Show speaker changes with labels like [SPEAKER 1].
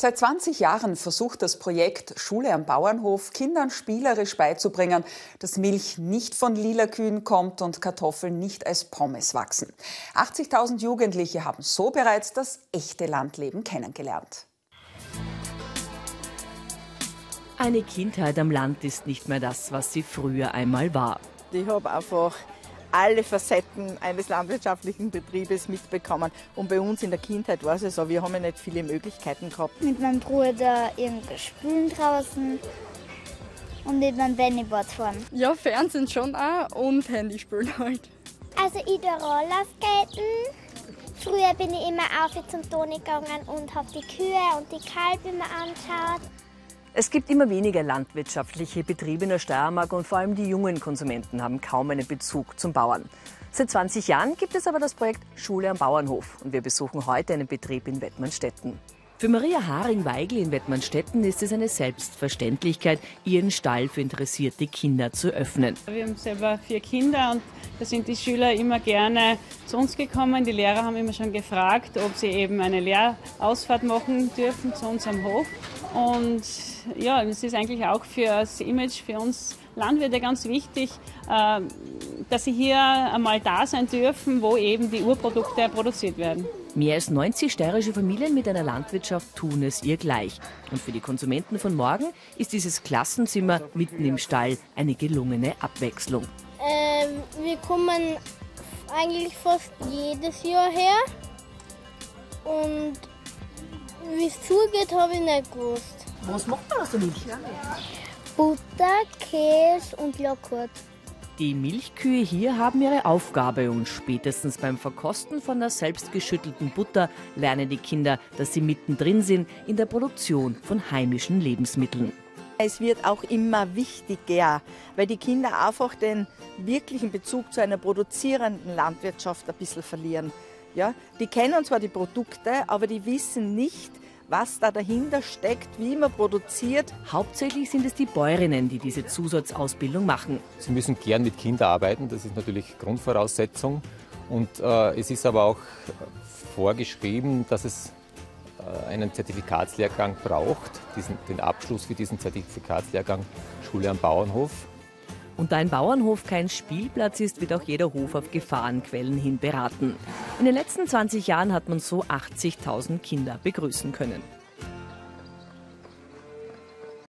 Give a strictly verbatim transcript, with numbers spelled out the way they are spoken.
[SPEAKER 1] Seit zwanzig Jahren versucht das Projekt Schule am Bauernhof Kindern spielerisch beizubringen, dass Milch nicht von lila Kühen kommt und Kartoffeln nicht als Pommes wachsen. achtzigtausend Jugendliche haben so bereits das echte Landleben kennengelernt.
[SPEAKER 2] Eine Kindheit am Land ist nicht mehr das, was sie früher einmal war.
[SPEAKER 3] Ich habe einfach alle Facetten eines landwirtschaftlichen Betriebes mitbekommen. Und bei uns in der Kindheit war es so, wir haben ja nicht viele Möglichkeiten gehabt.
[SPEAKER 4] Mit meinem Bruder irgendwas spielen draußen und mit meinem Bennyboard fahren.
[SPEAKER 5] Ja, Fernsehen schon auch und Handyspielen halt.
[SPEAKER 6] Also ich tue Rollerskaten. Früher bin ich immer auf zum Toni gegangen und habe die Kühe und die Kalb immer angeschaut.
[SPEAKER 2] Es gibt immer weniger landwirtschaftliche Betriebe in der Steiermark und vor allem die jungen Konsumenten haben kaum einen Bezug zum Bauern. Seit zwanzig Jahren gibt es aber das Projekt Schule am Bauernhof und wir besuchen heute einen Betrieb in Wettmannstetten. Für Maria Haring-Weigl in Wettmannstetten ist es eine Selbstverständlichkeit, ihren Stall für interessierte Kinder zu öffnen.
[SPEAKER 7] Wir haben selber vier Kinder und da sind die Schüler immer gerne zu uns gekommen. Die Lehrer haben immer schon gefragt, ob sie eben eine Lehrausfahrt machen dürfen zu uns am Hof. Und ja, es ist eigentlich auch für das Image für uns Landwirte ganz wichtig, dass sie hier einmal da sein dürfen, wo eben die Urprodukte produziert werden.
[SPEAKER 2] Mehr als neunzig steirische Familien mit einer Landwirtschaft tun es ihr gleich. Und für die Konsumenten von morgen ist dieses Klassenzimmer mitten im Stall eine gelungene Abwechslung.
[SPEAKER 8] Ähm, wir kommen eigentlich fast jedes Jahr her. Und wie es zugeht, habe ich nicht gewusst.
[SPEAKER 2] Was macht man aus der Milch?
[SPEAKER 4] Butter, Käse und Joghurt.
[SPEAKER 2] Die Milchkühe hier haben ihre Aufgabe und spätestens beim Verkosten von der selbstgeschüttelten Butter lernen die Kinder, dass sie mittendrin sind in der Produktion von heimischen Lebensmitteln.
[SPEAKER 3] Es wird auch immer wichtiger, weil die Kinder einfach den wirklichen Bezug zu einer produzierenden Landwirtschaft ein bisschen verlieren. Ja, die kennen zwar die Produkte, aber die wissen nicht, was da dahinter steckt, wie man produziert.
[SPEAKER 2] Hauptsächlich sind es die Bäuerinnen, die diese Zusatzausbildung machen.
[SPEAKER 9] Sie müssen gern mit Kindern arbeiten, das ist natürlich Grundvoraussetzung. Und äh, es ist aber auch vorgeschrieben, dass es äh, einen Zertifikatslehrgang braucht, diesen, den Abschluss für diesen Zertifikatslehrgang Schule am Bauernhof.
[SPEAKER 2] Und da ein Bauernhof kein Spielplatz ist, wird auch jeder Hof auf Gefahrenquellen hin beraten. In den letzten zwanzig Jahren hat man so achtzigtausend Kinder begrüßen können.